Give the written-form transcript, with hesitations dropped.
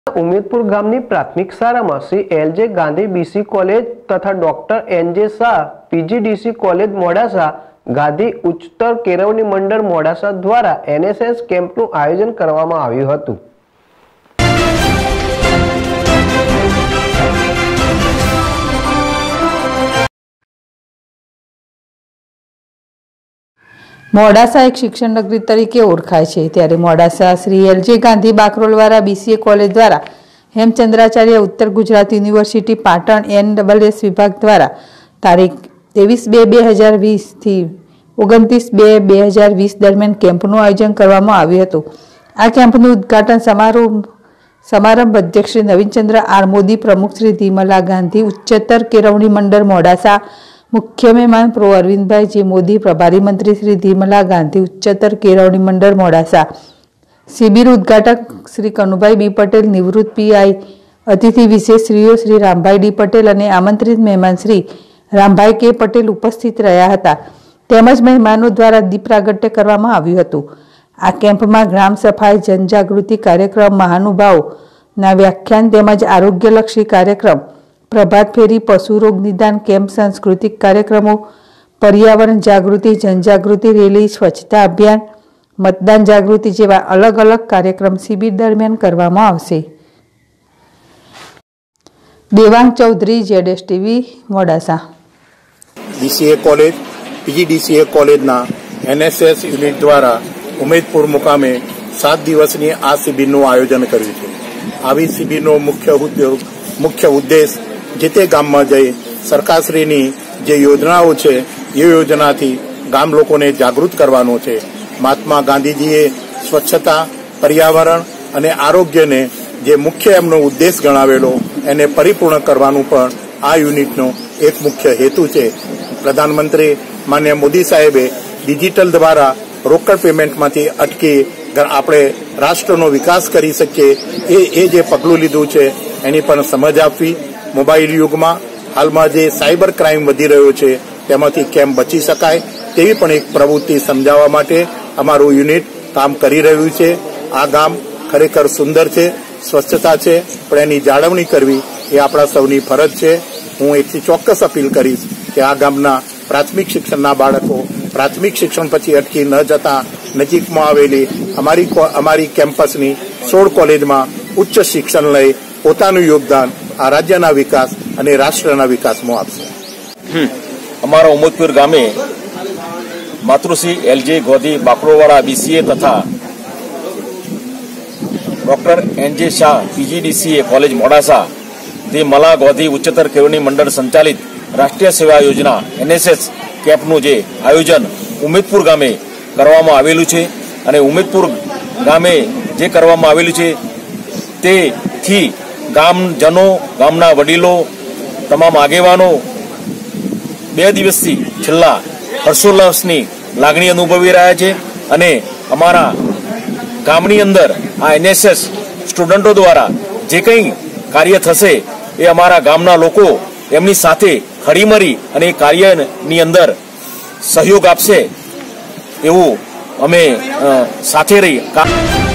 ઉમેદપુર ગામની પ્રાથમિક શાળામાં Shri LJ Gandhi BC college તથા doctor NJ Shah PGDC college Modasa Gandhi ઉચ્ચતર કેળવણી મંડળ મોડાસા દ્વારા એનએસએસ કેમ્પનું આયોજન કરવામાં આવ્યું હતું। મોડાસા એક શિક્ષણ નગરી તરીકે ઓળખાય છે, ત્યારે મોડાસા શ્રી એલજે ગાંધી બાકરોલવાળા બીસીએ કોલેજ દ્વારા હેમચંદ્રાચાર્ય ઉત્તર ગુજરાત યુનિવર્સિટી પાટણ NSS વિભાગ દ્વારા તારીખ 23/2/2020 થી 29/2/2020 દરમિયાન કેમ્પનું આયોજન કરવામાં આવ્યું હતું। આ કેમ્પનું ઉદ્ઘાટન સમારંભ અધ્યક્ષ શ્રી નવીનચંદ્ર આર મોદી, પ્રમુખ શ્રી ધીમલા ગાંધી ઉચ્ચતર કેળવણી મંડળ મોડાસા, મુખ્ય મહેમાન પ્રો અરવિંદભાઈ જી મોદી, પ્રભારી મંત્રી શ્રી ધીમલા ગાંધી ઉચ્ચતર કેળવણી મંડળ મોડાસા, શિબિર ઉદ્ઘાટક શ્રી કનુભાઈ બી પટેલ, નિવૃત્ત PI, અતિથિ વિશેષશ્રીઓ શ્રી રામભાઈ ડી પટેલ અને આમંત્રિત મહેમાન શ્રી રામભાઈ કે પટેલ ઉપસ્થિત રહ્યા હતા, તેમજ મહેમાનો દ્વારા દીપ પ્રાગટ્ય કરવામાં આવ્યું હતું। આ કેમ્પમાં ગ્રામ સફાઈ, જનજાગૃતિ કાર્યક્રમ, મહાનુભાવોના વ્યાખ્યાન તેમજ આરોગ્યલક્ષી કાર્યક્રમ, પ્રભાત ફેરી, પશુ રોગ નિદાન કેમ્પ, સાંસ્કૃતિક કાર્યક્રમો, પર્યાવરણ જાગૃતિ, જનજાગૃતિ રેલી, સ્વચ્છતા અભિયાન, મતદાન જાગૃતિ જેવા અલગ અલગ કાર્યક્રમ શિબિર દરમિયાન કરવામાં આવશે। Devang Chaudhari, ZSTV, Modasa. BCA college, PGDCA કોલેજના NSS યુનિટ દ્વારા ઉમેદપુર મુકામે 7 દિવસની આ શિબિરનું આયોજન કર્યું છે। આવી શિબિરનો મુખ્ય ઉદ્દેશ જે તે ગામમાં જઈ સરકારશ્રીની જે યોજનાઓ છે એ યોજનાથી ગામ લોકોને જાગૃત કરવાનો છે। મહાત્મા ગાંધીજીએ સ્વચ્છતા, પર્યાવરણ અને આરોગ્યને જે મુખ્ય એમનો ઉદ્દેશ ગણાવેલો એને પરિપૂર્ણ કરવાનું પણ આ યુનિટનો એક મુખ્ય હેતુ છે। પ્રધાનમંત્રી માન્ય મોદી સાહેબે ડિજિટલ દ્વારા રોકડ પેમેન્ટમાંથી અટકી આપણે રાષ્ટ્રનો વિકાસ કરી શકીએ એ જે પગલું લીધું છે એની પણ સમજ આપવી, મોબાઈલ યુગમાં હાલમાં જે સાયબર ક્રાઇમ વધી રહ્યો છે તેમાંથી કેમ બચી શકાય તેવી પણ એક પ્રવૃત્તિ સમજાવવા માટે અમારું યુનિટ કામ કરી રહ્યું છે। આ ગામ ખરેખર સુંદર છે, સ્વચ્છતા છે, પણ એની જાળવણી કરવી એ આપણા સૌની ફરજ છે। હું એકથી ચોક્કસ અપીલ કરીશ કે આ ગામના પ્રાથમિક શિક્ષણના બાળકો પ્રાથમિક શિક્ષણ પછી અટકી ન જતા નજીકમાં આવેલી અમારી કેમ્પસની 16 કોલેજમાં ઉચ્ચ શિક્ષણ લઈ પોતાનું યોગદાન આ રાજ્યના વિકાસ અને રાષ્ટ્રના વિકાસમાં આપશે। અમારા ઉમેદપુર ગામે માતૃશ્રી એલજે ગાંધી બાકરોલવાળા BCA તથા doctor NJ Shah PGDCA college Modasa, ધીમલા ગાંધી ઉચ્ચતર કેળવણી મંડળ સંચાલિત રાષ્ટ્રીય સેવા યોજના NSS કેમ્પનું જે આયોજન ઉમેદપુર ગામે કરવામાં આવેલું છે અને ઉમેદપુર ગામે જે કરવામાં આવેલું છે તેથી ગામજનો, ગામના વડીલો, તમામ આગેવાનો 2 દિવસથી છેલ્લા હર્ષોલ્લાસની લાગણી અનુભવી રહ્યા છે અને અમારા ગામની અંદર આ NSS સ્ટુડન્ટો દ્વારા જે કંઈ કાર્ય થશે એ અમારા ગામના લોકો એમની સાથે હળીમળી અને એ કાર્યની અંદર સહયોગ આપશે એવું અમે સાથે રહી